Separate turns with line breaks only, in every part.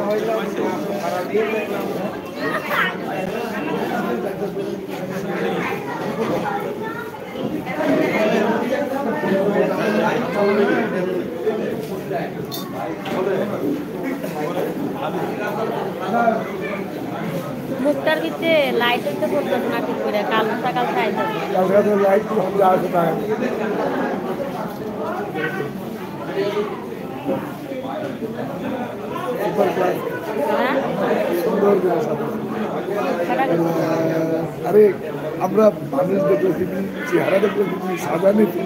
মুখটার ভিতরে লাইট হইতে পড়তেছে না ঠিক করে, কাল সকাল খাই
কালকে লাইট আসে না। আরে আমরা মানুষ দেখলে কিন্তু চেহারা দেখলে কিন্তু সাজা নিতে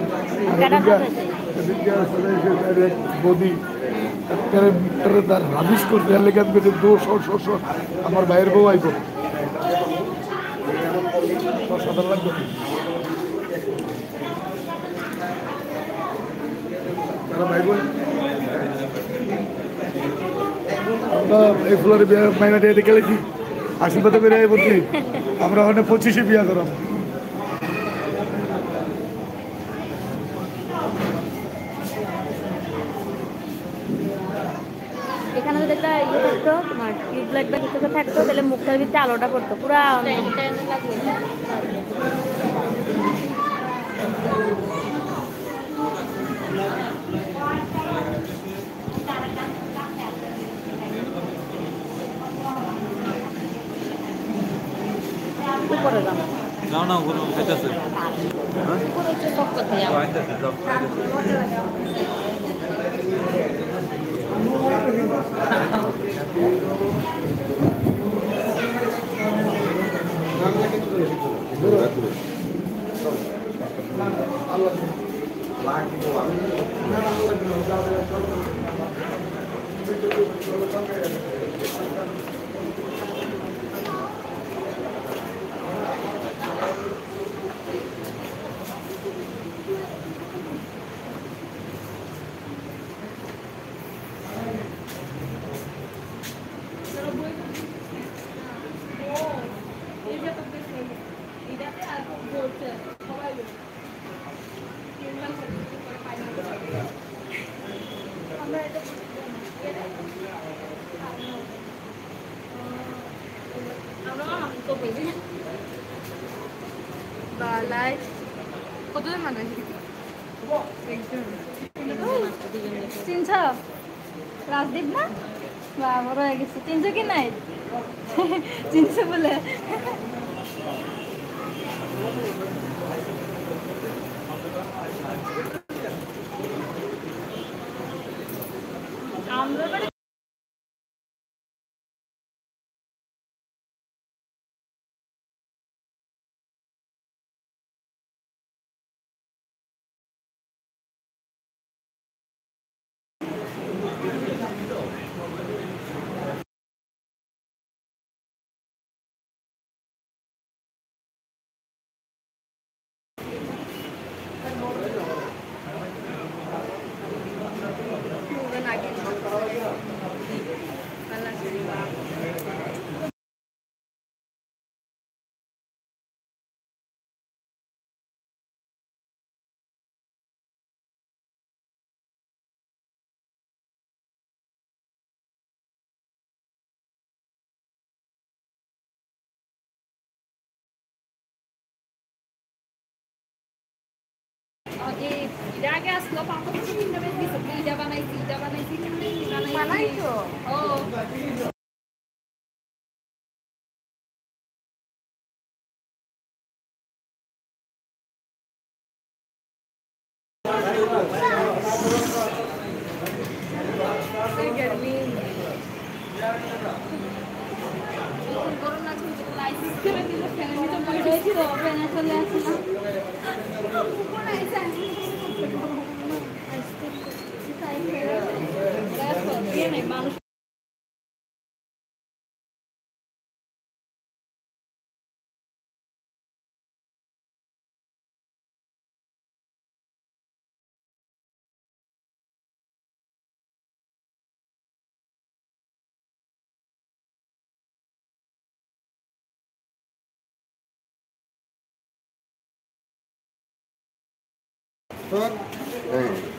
বদি তার রাবিশ করতে লেগে দোষ আমার ভাইয়ের বউ আইব সাদা লাগবে। তারা ভাই বোন আমরা এই ফুলের বিয়ে মাইনা দিয়ে দেখেছি আশীর্বাদে বেরিয়ে বলছি আমরা ওখানে 25-এ বিয়া করাম।
এখানে যদি একটা ইয়ে থাকতো তোমার টিউব লাইট বা কিছু থাকতো তাহলে মুখটার ভিতরে আলোটা পড়তো পুরা উপরে যাবো
যাও না ওগুলো খাইতেছে
উপরে হচ্ছে সব কথা বালাই কতজন মানুষ চিনছ রাজদীপ না বা বড় হয়ে গেছে চিনছ কি নাই চিনছ বলে আমরা আগে আসলো পাপা কিছু কিনতে দিছে ইটা বানাইছি বানাইছো ও गर्मी করোনা চলছে লাইসেন্স করে দিলে ফ্যামিলি তো বড় হয়েছিল ফ্যামিলি চলে আসে না কোন আইসা মানুষ
Hey.